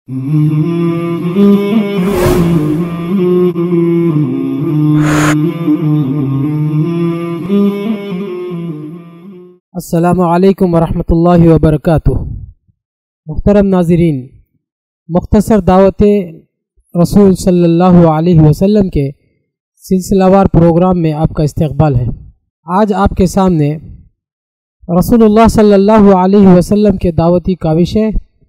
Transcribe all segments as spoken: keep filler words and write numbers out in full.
السلام علیکم ورحمۃ اللہ وبرکاتہ۔ محترم ناظرین، مختصر دعوت رسول صلی اللہ علیہ وسلم کے سلسلہ وار پروگرام میں آپ کا استقبال ہے۔ آج آپ کے سامنے رسول اللہ صلی اللہ علیہ وسلم کے دعوتی کاوشیں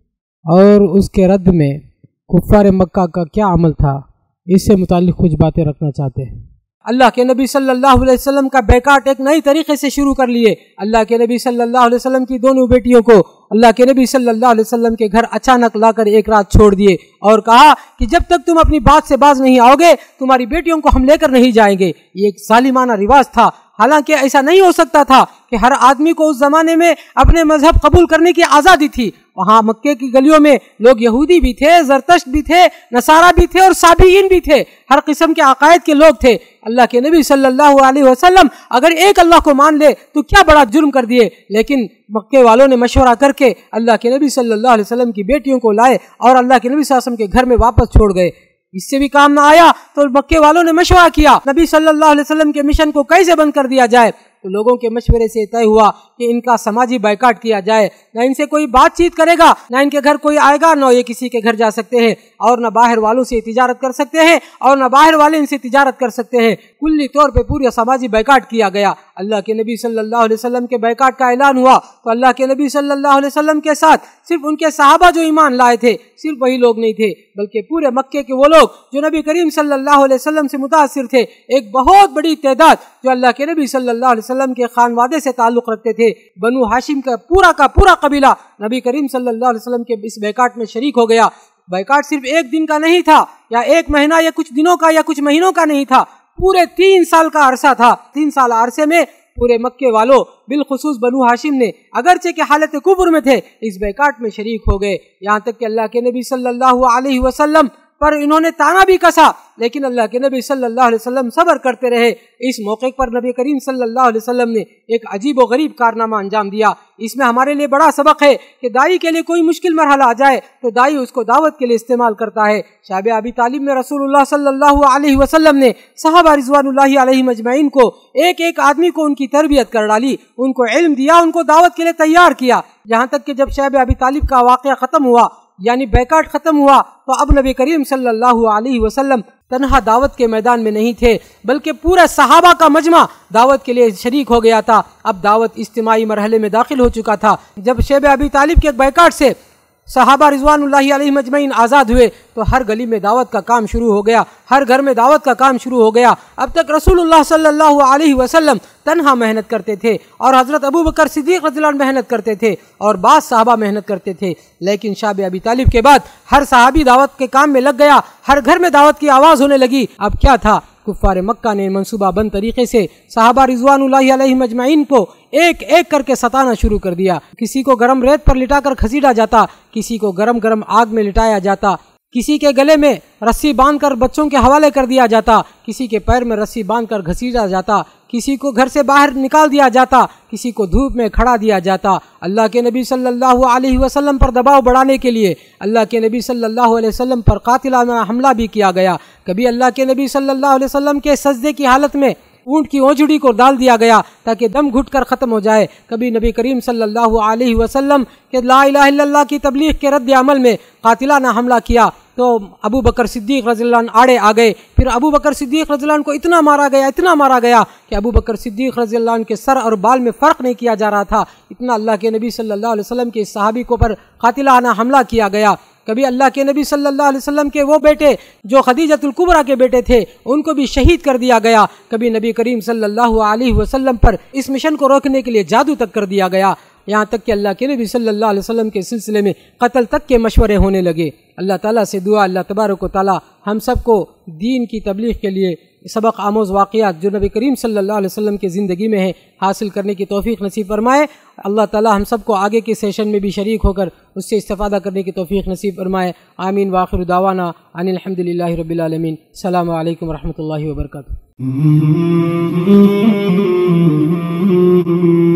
اور اس کے رد میں کفار مکہ کا کیا عمل تھا، اس سے متعلق کچھ باتیں رکھنا چاہتے ہیں۔ اللہ کے نبی صلی اللہ علیہ وسلم کا بیکاٹ ایک نئی طریقے سے شروع کر لیے۔ اللہ کے نبی صلی اللہ علیہ وسلم کی دونوں بیٹیوں کو اللہ کے نبی صلی اللہ علیہ وسلم کے گھر اچانک لا کر ایک رات چھوڑ دیے اور کہا کہ جب تک تم اپنی بات سے باز نہیں آؤ گے تمہاری بیٹیوں کو ہم لے کر نہیں جائیں گے۔ یہ ایک ظالمانہ رواج تھا، حالانکہ ایسا نہیں ہو سکتا تھا کہ ہر آدمی کو اس زمانے میں اپنے مذہب قبول کرنے کی آزادی تھی۔ وہاں مکے کی گلیوں میں لوگ یہودی بھی تھے، زرتشت بھی تھے، نصارہ بھی تھے اور سابئین بھی تھے، ہر قسم کے عقائد کے لوگ تھے۔ اللہ کے نبی صلی اللہ علیہ وسلم اگر ایک اللہ کو مان لے تو کیا بڑا جرم کر دیے، لیکن مکے والوں نے مشورہ کر کے اللہ کے نبی صلی اللہ علیہ وسلم کی بیٹیوں کو لائے اور اللہ کے نبی صلی اللہ علیہ وسلم کے گھر میں واپس چھوڑ گئے۔ اس سے بھی کام نہ آیا تو مکے والوں نے مشورہ کیا نبی صلی اللہ علیہ وسلم کے مشن کو کیسے بند کر دیا جائے، تو لوگوں کے مشورے سے طے ہوا کہ ان کا سماجی بائیکاٹ کیا جائے۔ نہ ان سے کوئی بات چیت کرے گا، نہ ان کے گھر کوئی آئے گا، نہ یہ کسی کے گھر جا سکتے ہیں، اور نہ باہر والوں سے تجارت کر سکتے ہیں اور نہ باہر والے ان سے تجارت کر سکتے ہیں۔ کلی طور پہ پورا سماجی بائیکاٹ کیا گیا۔ اللہ کے نبی صلی اللہ علیہ وسلم کے بائیکاٹ کا اعلان ہوا تو اللہ کے نبی صلی اللہ علیہ وسلم کے ساتھ صرف ان کے صحابہ جو ایمان لائے تھے صرف وہی لوگ نہیں تھے، بلکہ پورے مکے کے وہ لوگ جو نبی کریم صلی اللہ علیہ وسلم سے متاثر تھے، ایک بہت بڑی تعداد جو اللہ کے نبی صلی اللہ علیہ وسلم کے خانوادے سے تعلق رکھتے تھے۔ بنو ہاشم کا پورا کا پورا قبیلہ نبی کریم صلی اللہ علیہ وسلم کے اس بیکاٹ میں شریک ہو گیا۔ بیکاٹ صرف ایک دن کا نہیں تھا یا ایک مہینہ یا کچھ دنوں کا یا کچھ مہینوں کا نہیں تھا، پورے تین سال کا عرصہ تھا۔ تین سال عرصے میں پورے مکے والوں بالخصوص بنو ہاشم نے اگرچہ کہ حالت کفر میں تھے اس بیکاٹ میں شریک ہو گئے، یہاں تک کہ اللہ کے نبی صلی اللہ علیہ وسلم پر انہوں نے تانا بھی کسا، لیکن اللہ کے نبی صلی اللہ علیہ وسلم صبر کرتے رہے۔ اس موقع پر نبی کریم صلی اللہ علیہ وسلم نے ایک عجیب و غریب کارنامہ انجام دیا۔ اس میں ہمارے لیے بڑا سبق ہے کہ دائی کے لیے کوئی مشکل مرحلہ آ جائے تو دائی اس کو دعوت کے لیے استعمال کرتا ہے۔ شعب ابی طالب میں رسول اللہ صلی اللہ علیہ وسلم نے صحابہ رضوان اللہ علیہم اجمعین کو ایک ایک آدمی کو ان کی تربیت کر ڈالی، ان کو علم دیا، ان کو دعوت کے لیے تیار کیا، یہاں تک کہ جب شعب ابی طالب کا واقعہ ختم ہوا یعنی بیکاٹ ختم ہوا تو اب نبی کریم صلی اللہ علیہ وسلم تنہا دعوت کے میدان میں نہیں تھے، بلکہ پورا صحابہ کا مجمع دعوت کے لیے شریک ہو گیا تھا۔ اب دعوت اجتماعی مرحلے میں داخل ہو چکا تھا۔ جب شعب ابی طالب کے بیکاٹ سے صحابہ رضوان اللہ علیہم اجمعین آزاد ہوئے تو ہر گلی میں دعوت کا کام شروع ہو گیا، ہر گھر میں دعوت کا کام شروع ہو گیا۔ اب تک رسول اللہ صلی اللہ علیہ وسلم تنہا محنت کرتے تھے اور حضرت ابو بکر صدیق رضی اللہ عنہ محنت کرتے تھے اور بعض صحابہ محنت کرتے تھے، لیکن شعب ابی طالب کے بعد ہر صحابی دعوت کے کام میں لگ گیا، ہر گھر میں دعوت کی آواز ہونے لگی۔ اب کیا تھا، کفار مکہ نے منصوبہ بند طریقے سے صحابہ رضوان اللہ علیہم اجمعین کو ایک ایک کر کے ستانا شروع کر دیا۔ کسی کو گرم ریت پر لٹا کر گھسیٹا جاتا، کسی کو گرم گرم آگ میں لٹایا جاتا، کسی کے گلے میں رسی باندھ کر بچوں کے حوالے کر دیا جاتا، کسی کے پیر میں رسی باندھ کر گھسیٹا جاتا، کسی کو گھر سے باہر نکال دیا جاتا، کسی کو دھوپ میں کھڑا دیا جاتا۔ اللہ کے نبی صلی اللہ علیہ وسلم پر دباؤ بڑھانے کے لیے اللہ کے نبی صلی اللہ علیہ وسلم پر قاتلانہ حملہ بھی کیا گیا۔ کبھی اللہ کے نبی صلی اللہ علیہ وسلم کے سجدے کی حالت میں اونٹ کی اونجڑی کو ڈال دیا گیا تاکہ دم گھٹ کر ختم ہو جائے۔ کبھی نبی کریم صلی اللہ علیہ وسلم کے لا الہ الا اللہ کی تبلیغ کے رد عمل میں قاتلانہ حملہ کیا تو ابو بکر صدیق رضی اللہ عنہ آڑے آ گئے۔ پھر ابو بکر صدیق رضی اللہ عنہ کو اتنا مارا گیا اتنا مارا گیا کہ ابو بکر صدیق رضی اللہ عنہ کے سر اور بال میں فرق نہیں کیا جا رہا تھا، اتنا اللہ کے نبی صلی اللہ علیہ وسلم کے صحابی کو پر قاتلانہ حملہ کیا گیا۔ کبھی اللہ کے نبی صلی اللہ علیہ وسلم کے وہ بیٹے جو خدیجۃ الکبریٰ کے بیٹے تھے ان کو بھی شہید کر دیا گیا۔ کبھی نبی کریم صلی اللہ علیہ وسلم پر اس مشن کو روکنے کے لیے جادو تک کر دیا گیا، یہاں تک کہ اللہ کے نبی صلی اللہ علیہ وسلم کے سلسلے میں قتل تک کے مشورے ہونے لگے۔ اللہ تعالیٰ سے دعا اللہ تبارک و تعالیٰ ہم سب کو دین کی تبلیغ کے لیے سبق آموز واقعات جو نبی کریم صلی اللہ علیہ وسلم کے زندگی میں ہیں حاصل کرنے کی توفیق نصیب فرمائے۔ اللہ تعالیٰ ہم سب کو آگے کے سیشن میں بھی شریک ہو کر اس سے استفادہ کرنے کی توفیق نصیب فرمائے۔ آمین وآخر دعوانا ان الحمد للہ رب العالمین۔ السلام علیکم ورحمۃ اللہ وبرکاتہ۔